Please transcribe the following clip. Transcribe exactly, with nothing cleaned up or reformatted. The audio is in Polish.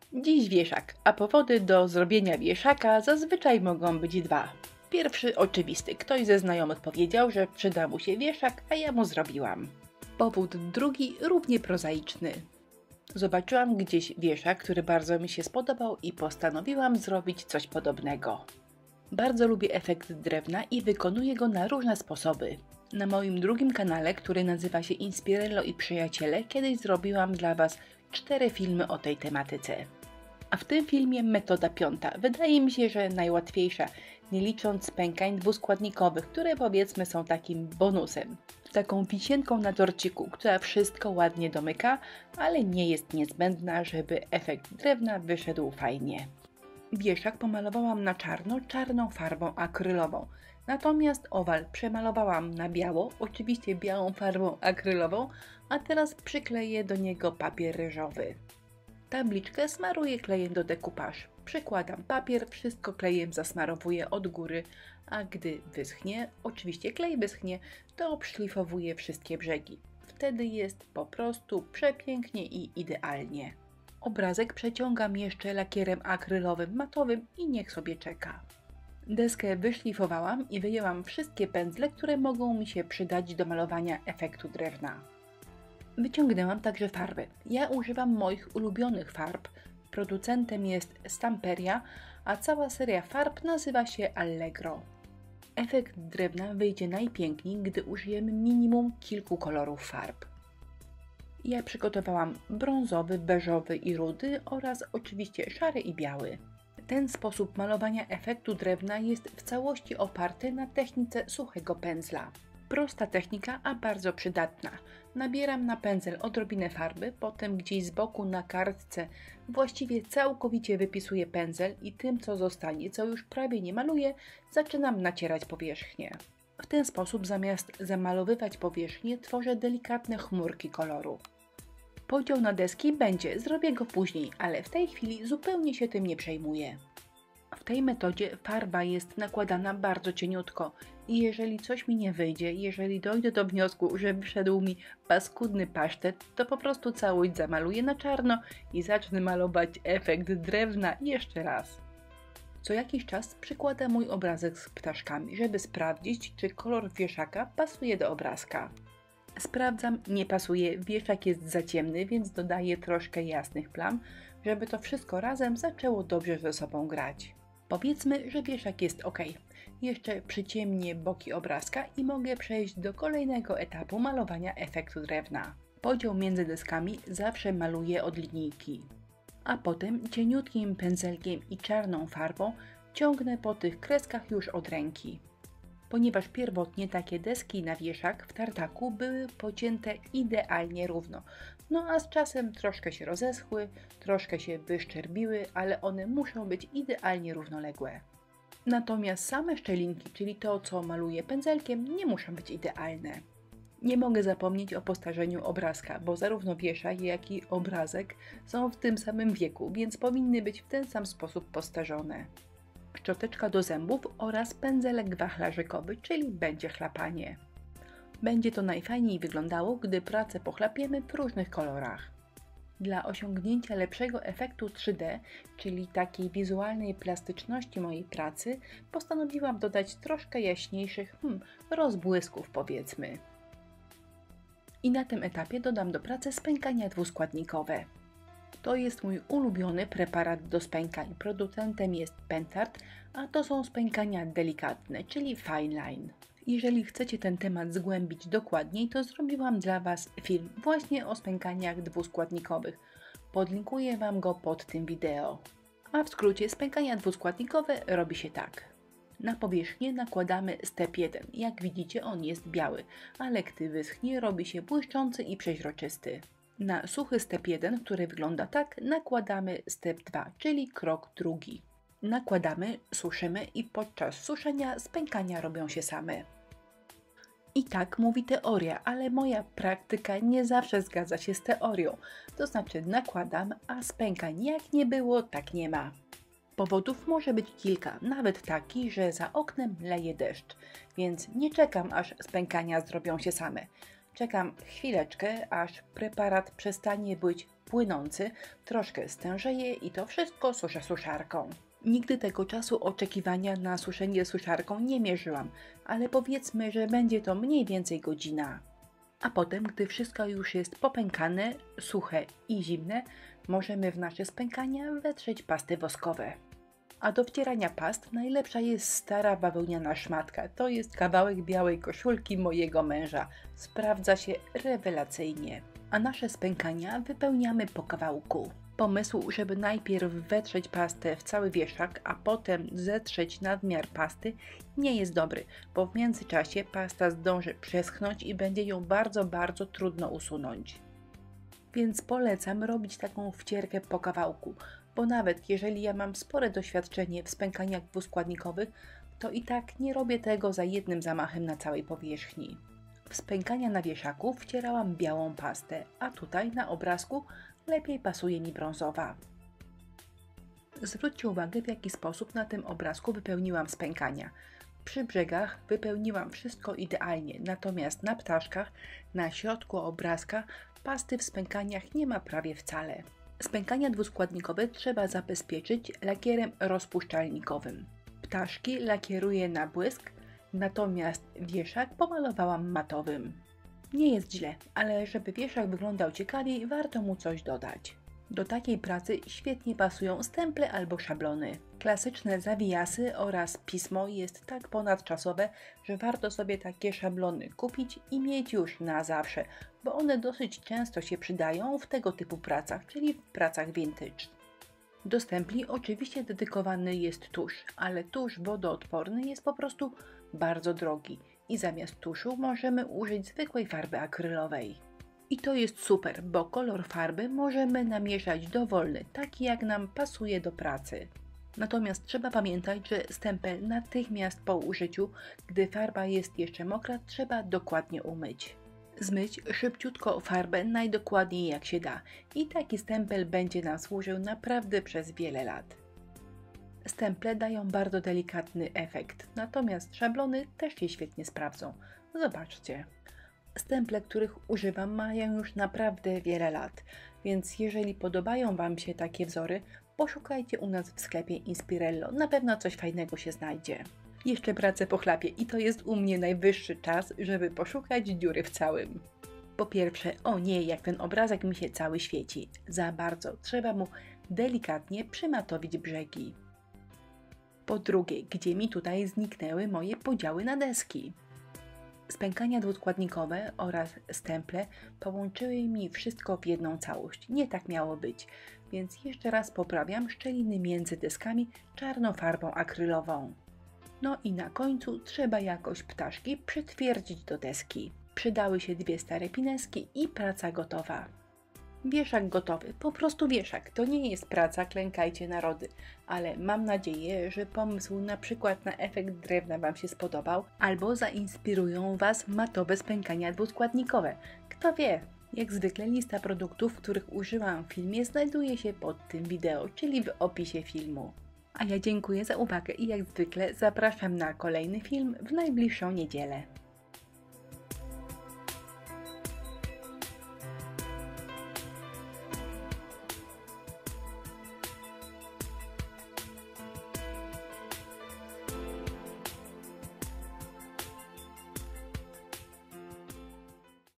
Dziś wieszak, a powody do zrobienia wieszaka zazwyczaj mogą być dwa. Pierwszy oczywisty. Ktoś ze znajomych powiedział, że przyda mu się wieszak, a ja mu zrobiłam. Powód drugi równie prozaiczny. Zobaczyłam gdzieś wieszak, który bardzo mi się spodobał i postanowiłam zrobić coś podobnego. Bardzo lubię efekt drewna i wykonuję go na różne sposoby. Na moim drugim kanale, który nazywa się Inspirello i Przyjaciele, kiedyś zrobiłam dla Was cztery filmy o tej tematyce. A w tym filmie metoda piąta wydaje mi się, że najłatwiejsza, nie licząc pękań dwuskładnikowych, które powiedzmy są takim bonusem. Taką wisienką na torciku, która wszystko ładnie domyka, ale nie jest niezbędna, żeby efekt drewna wyszedł fajnie. Wieszak pomalowałam na czarno, czarną farbą akrylową. Natomiast owal przemalowałam na biało, oczywiście białą farbą akrylową, a teraz przykleję do niego papier ryżowy. Tabliczkę smaruję klejem do dekupaż. Przykładam papier, wszystko klejem zasmarowuję od góry, a gdy wyschnie, oczywiście klej wyschnie, to obszlifowuję wszystkie brzegi. Wtedy jest po prostu przepięknie i idealnie. Obrazek przeciągam jeszcze lakierem akrylowym matowym i niech sobie czeka. Deskę wyszlifowałam i wyjęłam wszystkie pędzle, które mogą mi się przydać do malowania efektu drewna. Wyciągnęłam także farby. Ja używam moich ulubionych farb. Producentem jest Stamperia, a cała seria farb nazywa się Allegro. Efekt drewna wyjdzie najpiękniej, gdy użyjemy minimum kilku kolorów farb. Ja przygotowałam brązowy, beżowy i rudy oraz oczywiście szary i biały. Ten sposób malowania efektu drewna jest w całości oparty na technice suchego pędzla. Prosta technika, a bardzo przydatna. Nabieram na pędzel odrobinę farby, potem gdzieś z boku na kartce właściwie całkowicie wypisuję pędzel i tym, co zostanie, co już prawie nie maluję, zaczynam nacierać powierzchnię. W ten sposób zamiast zamalowywać powierzchnię, tworzę delikatne chmurki koloru. Podział na deski będzie, zrobię go później, ale w tej chwili zupełnie się tym nie przejmuję. W tej metodzie farba jest nakładana bardzo cieniutko i jeżeli coś mi nie wyjdzie, jeżeli dojdę do wniosku, że wyszedł mi paskudny pasztet, to po prostu całość zamaluję na czarno i zacznę malować efekt drewna jeszcze raz. Co jakiś czas przykładam mój obrazek z ptaszkami, żeby sprawdzić, czy kolor wieszaka pasuje do obrazka. Sprawdzam, nie pasuje, wieszak jest za ciemny, więc dodaję troszkę jasnych plam, żeby to wszystko razem zaczęło dobrze ze sobą grać. Powiedzmy, że wieszak jest ok. Jeszcze przyciemnię boki obrazka i mogę przejść do kolejnego etapu malowania efektu drewna. Podział między deskami zawsze maluję od linijki, a potem cieniutkim pędzelkiem i czarną farbą ciągnę po tych kreskach już od ręki. Ponieważ pierwotnie takie deski na wieszak w tartaku były pocięte idealnie równo, no a z czasem troszkę się rozeschły, troszkę się wyszczerbiły, ale one muszą być idealnie równoległe. Natomiast same szczelinki, czyli to, co maluję pędzelkiem, nie muszą być idealne. Nie mogę zapomnieć o postarzeniu obrazka, bo zarówno wieszak, jak i obrazek są w tym samym wieku, więc powinny być w ten sam sposób postarzone. Szczoteczka do zębów oraz pędzelek wachlarzykowy, czyli będzie chlapanie. Będzie to najfajniej wyglądało, gdy pracę pochlapiemy w różnych kolorach. Dla osiągnięcia lepszego efektu trzy D, czyli takiej wizualnej plastyczności mojej pracy, postanowiłam dodać troszkę jaśniejszych hmm, rozbłysków powiedzmy. I na tym etapie dodam do pracy spękania dwuskładnikowe. To jest mój ulubiony preparat do spękań. Producentem jest Pentart, a to są spękania delikatne, czyli fine line. Jeżeli chcecie ten temat zgłębić dokładniej, to zrobiłam dla Was film właśnie o spękaniach dwuskładnikowych. Podlinkuję Wam go pod tym wideo. A w skrócie spękania dwuskładnikowe robi się tak. Na powierzchnię nakładamy step jeden. Jak widzicie, on jest biały, ale gdy wyschnie, robi się błyszczący i przeźroczysty. Na suchy step jeden, który wygląda tak, nakładamy step dwa, czyli krok drugi. Nakładamy, suszymy i podczas suszenia spękania robią się same. I tak mówi teoria, ale moja praktyka nie zawsze zgadza się z teorią. To znaczy nakładam, a spękań jak nie było, tak nie ma. Powodów może być kilka, nawet taki, że za oknem leje deszcz, więc nie czekam, aż spękania zrobią się same. Czekam chwileczkę, aż preparat przestanie być płynący, troszkę stężeje i to wszystko suszę suszarką. Nigdy tego czasu oczekiwania na suszenie suszarką nie mierzyłam, ale powiedzmy, że będzie to mniej więcej godzina. A potem, gdy wszystko już jest popękane, suche i zimne, możemy w nasze spękania wetrzeć pasty woskowe. A do wcierania past najlepsza jest stara bawełniana szmatka. To jest kawałek białej koszulki mojego męża. Sprawdza się rewelacyjnie. A nasze spękania wypełniamy po kawałku. Pomysł, żeby najpierw wetrzeć pastę w cały wieszak, a potem zetrzeć nadmiar pasty, nie jest dobry, bo w międzyczasie pasta zdąży przeschnąć i będzie ją bardzo, bardzo trudno usunąć. Więc polecam robić taką wcierkę po kawałku, bo nawet jeżeli ja mam spore doświadczenie w spękaniach dwuskładnikowych, to i tak nie robię tego za jednym zamachem na całej powierzchni. W spękania na wieszaku wcierałam białą pastę, a tutaj na obrazku lepiej pasuje mi brązowa. Zwróćcie uwagę, w jaki sposób na tym obrazku wypełniłam spękania. Przy brzegach wypełniłam wszystko idealnie, natomiast na ptaszkach, na środku obrazka pasty w spękaniach nie ma prawie wcale. Spękania dwuskładnikowe trzeba zabezpieczyć lakierem rozpuszczalnikowym. Ptaszki lakieruję na błysk, natomiast wieszak pomalowałam matowym. Nie jest źle, ale żeby wieszak wyglądał ciekawiej, warto mu coś dodać. Do takiej pracy świetnie pasują stemple albo szablony. Klasyczne zawijasy oraz pismo jest tak ponadczasowe, że warto sobie takie szablony kupić i mieć już na zawsze, bo one dosyć często się przydają w tego typu pracach, czyli w pracach vintage. Do stempli oczywiście dedykowany jest tusz, ale tusz wodoodporny jest po prostu bardzo drogi i zamiast tuszu możemy użyć zwykłej farby akrylowej. I to jest super, bo kolor farby możemy namieszać dowolny, taki jak nam pasuje do pracy. Natomiast trzeba pamiętać, że stempel natychmiast po użyciu, gdy farba jest jeszcze mokra, trzeba dokładnie umyć. Zmyć szybciutko farbę najdokładniej jak się da i taki stempel będzie nam służył naprawdę przez wiele lat. Stemple dają bardzo delikatny efekt, natomiast szablony też się świetnie sprawdzą. Zobaczcie. Stemple, których używam, mają już naprawdę wiele lat, więc jeżeli podobają Wam się takie wzory, poszukajcie u nas w sklepie Inspirello, na pewno coś fajnego się znajdzie. Jeszcze pracę po chlapie i to jest u mnie najwyższy czas, żeby poszukać dziury w całym. Po pierwsze, o nie, jak ten obrazek mi się cały świeci, za bardzo, trzeba mu delikatnie przymatowić brzegi. Po drugie, gdzie mi tutaj zniknęły moje podziały na deski? Spękania dwuskładnikowe oraz stemple połączyły mi wszystko w jedną całość. Nie tak miało być, więc jeszcze raz poprawiam szczeliny między deskami czarną farbą akrylową. No i na końcu trzeba jakoś ptaszki przytwierdzić do deski. Przydały się dwie stare pineski i praca gotowa. Wieszak gotowy, po prostu wieszak, to nie jest praca, klękajcie narody, ale mam nadzieję, że pomysł na przykład na efekt drewna Wam się spodobał, albo zainspirują Was matowe spękania dwuskładnikowe. Kto wie? Jak zwykle lista produktów, których użyłam w filmie, znajduje się pod tym wideo, czyli w opisie filmu. A ja dziękuję za uwagę i jak zwykle zapraszam na kolejny film w najbliższą niedzielę.